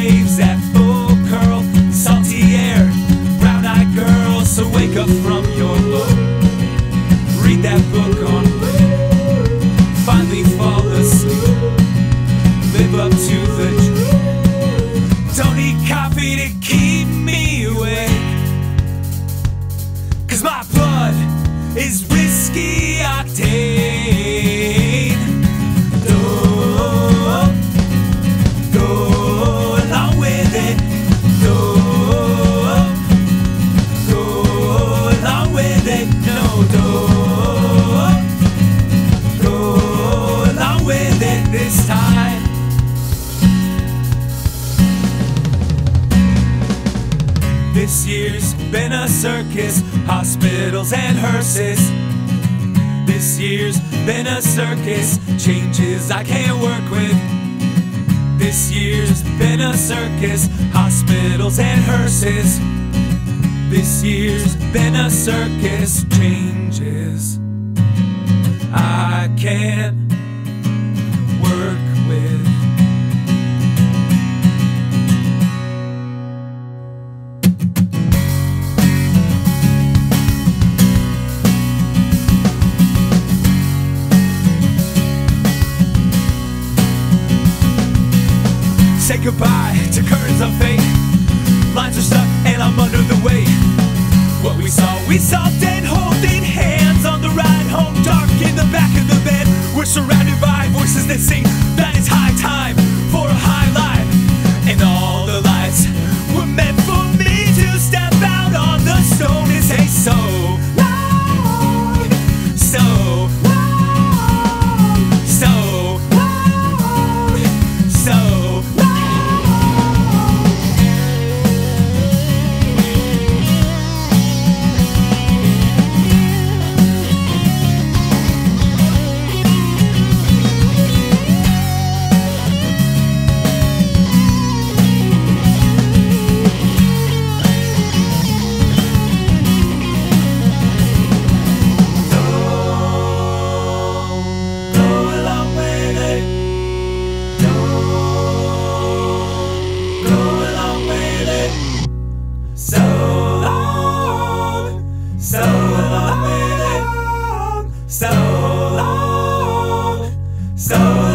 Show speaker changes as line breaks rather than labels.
waves at full curl, salty air, brown-eyed girl. So wake up from your low, read that book on blue, finally fall asleep, live up to the dream. Don't need coffee to keep me awake, 'cause my blood is whiskey octane. Go along with it. Go along with it. No, go along with it this time. This year's been a circus, hospitals and hearses. This year's been a circus, changes I can't work with. This year's been a circus, hospitals and hearses. This year's been a circus, changes I can't work with. Say goodbye to curtains of fate. Lines are stuck and I'm under the weight. What we saw dead holding hands on the ride home. Dark in the back of the bed. We're surrounded by voices that sing that it's high time for a high life. And all the lights were meant for me to step out on the stone and say so long, so long, so long, so long. So long, so long, so long.